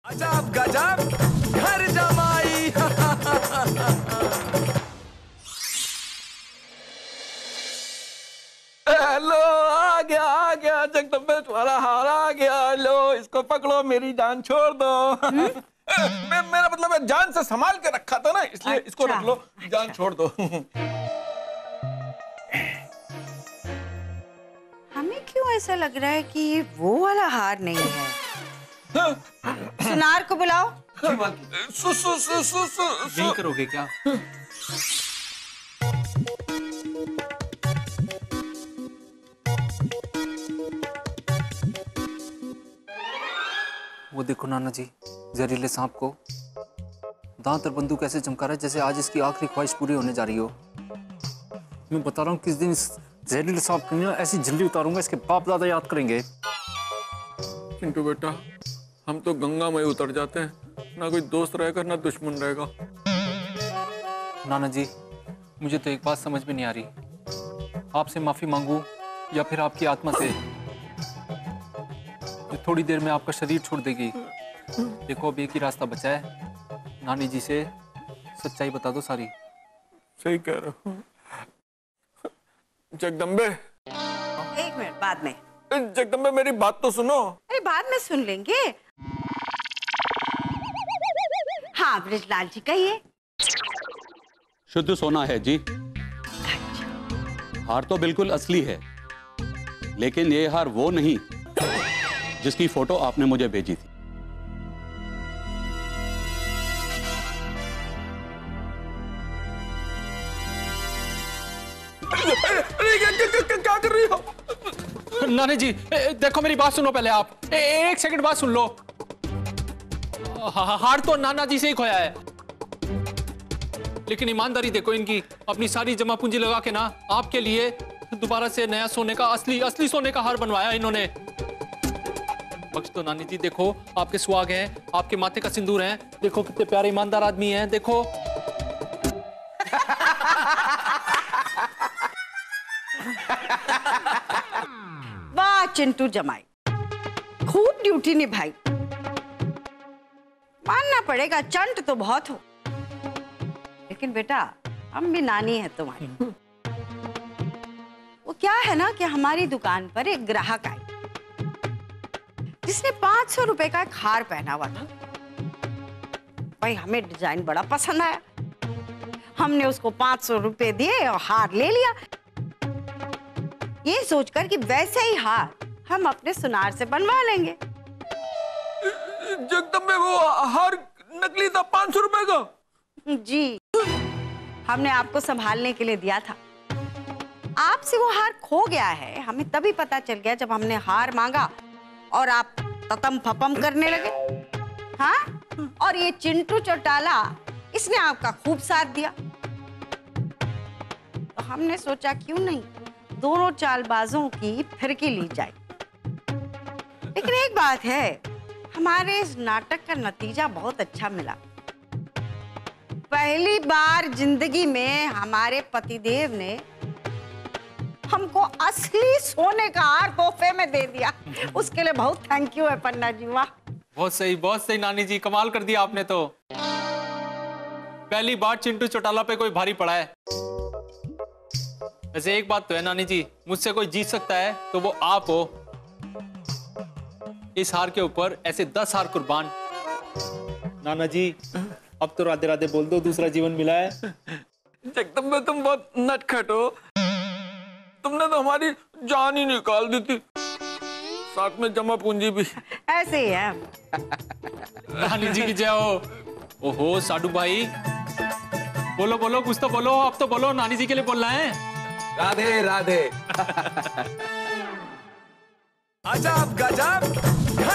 अजब गजब घर जमाई। लो आ गया जगदम्बे तुम्हारा हार आ गया। लो इसको पकड़ो, मेरी जान छोड़ दो। मेरा मतलब है जान से संभाल के रखा था ना, इसलिए अच्छा, इसको रख लो। जान छोड़ दो। हमें क्यों ऐसा लग रहा है कि ये वो वाला हार नहीं है? सुनार को बुलाओ। नहीं करोगे क्या? वो देखो नाना जी, जहरीले सांप को दांत और बंदूक ऐसे चमका रहा है जैसे आज इसकी आखिरी ख्वाहिश पूरी होने जा रही हो। मैं बता रहा हूँ किस दिन इस जहरीले सांप की ऐसी झिल्ली उतारूंगा, इसके बाप दादा याद करेंगे। चिंटू बेटा, हम तो गंगा में उतर जाते हैं, ना कोई दोस्त रहेगा ना दुश्मन रहेगा। नाना जी, मुझे तो एक बात समझ में नहीं आ रही, आपसे माफी मांगू या फिर आपकी आत्मा से, जो थोड़ी देर में आपका शरीर छोड़ देगी। देखो अब एक ही रास्ता बचा है, नानी जी से सच्चाई बता दो सारी। सही कह रहे हो जगदम्बे। एक मिनट, बाद में। जगदम्बे मेरी बात तो सुनो। अरे बाद में सुन लेंगे। हाँ ब्रिजलाल जी कहिए। शुद्ध सोना है जी। हार तो बिल्कुल असली है, लेकिन ये हार वो नहीं जिसकी फोटो आपने मुझे भेजी थी। क्या कर रही हो? नानी जी देखो, मेरी बात सुनो पहले आप। एक सेकंड बात सुन लो। हार तो नाना जी से ही खोया है, लेकिन ईमानदारी देखो इनकी, अपनी सारी जमा पूंजी लगा के ना आपके लिए दोबारा से नया सोने का असली सोने का हार बनवाया इन्होंने। बख्श तो नानी जी, देखो आपके सुहाग हैं, आपके माथे का सिंदूर है, देखो कितने प्यारे ईमानदार आदमी हैं, देखो। वाह चिंटू जमाई, खूब ड्यूटी निभाई। मानना पड़ेगा चंट तो बहुत हो, लेकिन बेटा हम भी नानी है तुम्हारी। वो क्या है ना कि हमारी दुकान पर एक ग्राहक आई जिसने 500 रुपए का एक हार पहना हुआ था। भाई हमें डिजाइन बड़ा पसंद आया, हमने उसको 500 रुपए दिए और हार ले लिया, ये सोचकर कि वैसे ही हार हम अपने सुनार से बनवा लेंगे। जगदम्बे वो हार नकली था, 500 रुपए का। जी, हमने आपको संभालने के लिए दिया था। आपसे वो हार खो गया है, हमें तभी पता चल गया जब हमने हार मांगा और आप ततम फपम करने लगे। हाँ, और ये चिंटू चौटाला, इसने आपका खूब साथ दिया। तो हमने सोचा क्यों नहीं दोनों चालबाजों की फिरकी ली जाए। लेकिन एक बात है, हमारे इस नाटक का नतीजा बहुत अच्छा मिला। पहली बार जिंदगी में हमारे पतिदेव ने हमको असली सोने का हार तोहफे में दे दिया। उसके लिए बहुत थैंक यू है पन्ना जी। वाह, बहुत सही नानी जी, कमाल कर दिया आपने तो। पहली बार चिंटू चौटाला पे कोई भारी पड़ा है। वैसे एक बात तो है नानी जी, मुझसे कोई जीत सकता है तो वो आप हो। इस हार के ऊपर ऐसे 10 हार कुर्बान। नाना जी अब तो राधे राधे बोल दो, दूसरा जीवन मिला है। जगदम्बे तुम बहुत नटखट हो, तुमने तो हमारी जान ही निकाल दी थी, साथ में जमा पूंजी भी। ऐसे ही है। नानी जी की जय हो। ओहो साडू भाई, बोलो बोलो, कुछ तो बोलो, अब तो बोलो, नानी जी के लिए बोलना है। राधे राधे। अजब गजब